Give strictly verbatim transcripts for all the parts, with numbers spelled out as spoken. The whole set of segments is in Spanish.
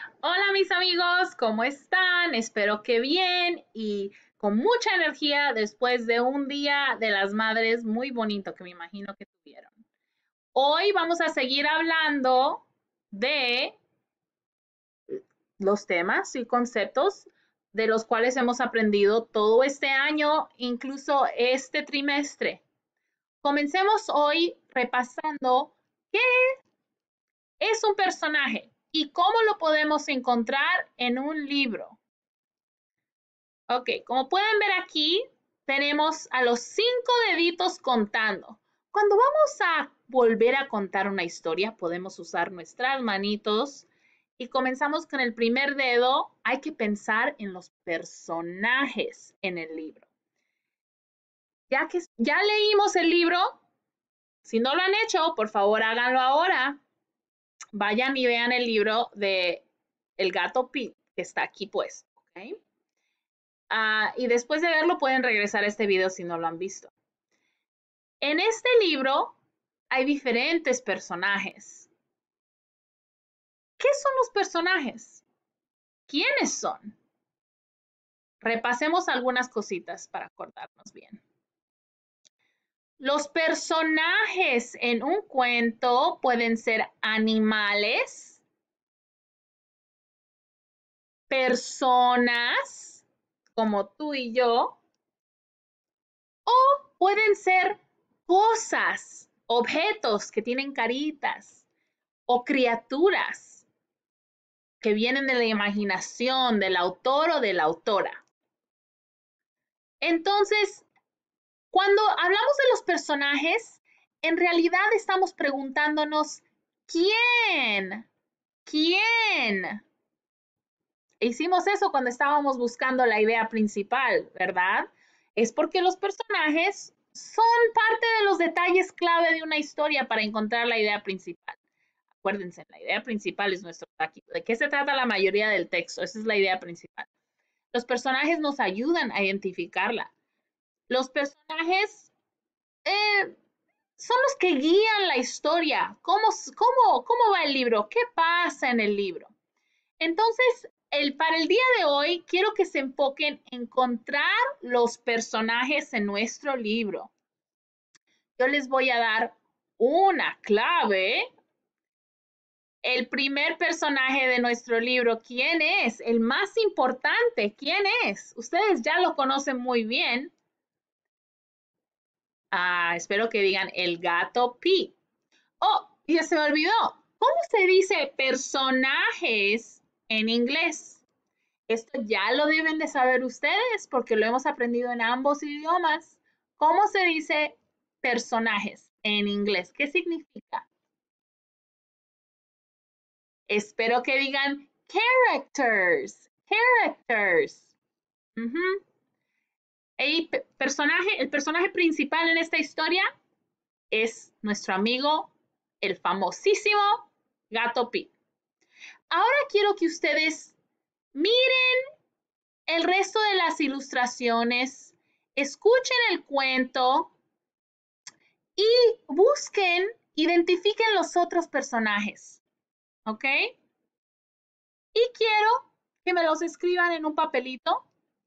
Hola mis amigos, ¿cómo están? Espero que bien y con mucha energía después de un día de las madres muy bonito que me imagino que tuvieron. Hoy vamos a seguir hablando de los temas y conceptos de los cuales hemos aprendido todo este año, incluso este trimestre. Comencemos hoy repasando qué es un personaje y cómo lo podemos encontrar en un libro. Ok, como pueden ver aquí, tenemos a los cinco deditos contando. Cuando vamos a volver a contar una historia, podemos usar nuestras manitos y comenzamos con el primer dedo. Hay que pensar en los personajes en el libro. Ya que ya leímos el libro, si no lo han hecho, por favor háganlo ahora. Vayan y vean el libro de El gato Pete, que está aquí puesto. ¿Ok? Uh, y después de verlo pueden regresar a este video si no lo han visto. En este libro hay diferentes personajes. ¿Qué son los personajes? ¿Quiénes son? Repasemos algunas cositas para acordarnos bien. Los personajes en un cuento pueden ser animales, personas, como tú y yo, o pueden ser cosas, objetos que tienen caritas o criaturas que vienen de la imaginación del autor o de la autora. Entonces, cuando hablamos de los personajes, en realidad estamos preguntándonos, ¿quién? ¿Quién? Hicimos eso cuando estábamos buscando la idea principal, ¿verdad? Es porque los personajes son parte de los detalles clave de una historia para encontrar la idea principal. Acuérdense, la idea principal es nuestro aquí. ¿De qué se trata la mayoría del texto? Esa es la idea principal. Los personajes nos ayudan a identificarla. Los personajes eh, son los que guían la historia. ¿Cómo, cómo, ¿Cómo va el libro? ¿Qué pasa en el libro? Entonces, el, para el día de hoy, quiero que se enfoquen en encontrar los personajes en nuestro libro. Yo les voy a dar una clave. El primer personaje de nuestro libro, ¿quién es? El más importante, ¿quién es? Ustedes ya lo conocen muy bien. Ah, espero que digan el gato Pi. Oh, ya se me olvidó. ¿Cómo se dice personajes en inglés? Esto ya lo deben de saber ustedes porque lo hemos aprendido en ambos idiomas. ¿Cómo se dice personajes en inglés? ¿Qué significa? Espero que digan characters, characters. Uh-huh. El personaje, el personaje principal en esta historia es nuestro amigo, el famosísimo Gato Pi. Ahora quiero que ustedes miren el resto de las ilustraciones, escuchen el cuento y busquen, identifiquen los otros personajes. ¿Ok? Y quiero que me los escriban en un papelito,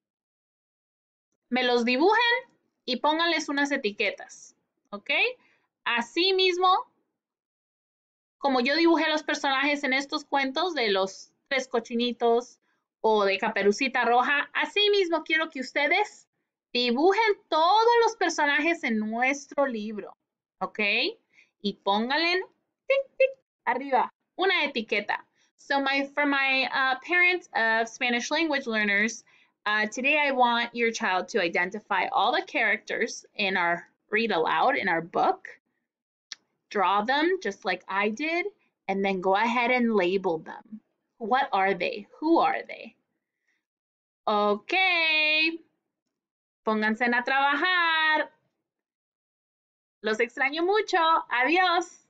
me los dibujen y pónganles unas etiquetas. ¿Ok? Así mismo, como yo dibujé los personajes en estos cuentos de los tres cochinitos o de Caperucita Roja, así mismo quiero que ustedes dibujen todos los personajes en nuestro libro. ¿Ok? Y pónganle tic, tic, arriba una etiqueta. So my, for my uh, parents of Spanish language learners, uh, today I want your child to identify all the characters in our read aloud in our book, draw them just like I did, and then go ahead and label them. What are they? Who are they? Ok, pónganse a trabajar. Los extraño mucho. Adiós.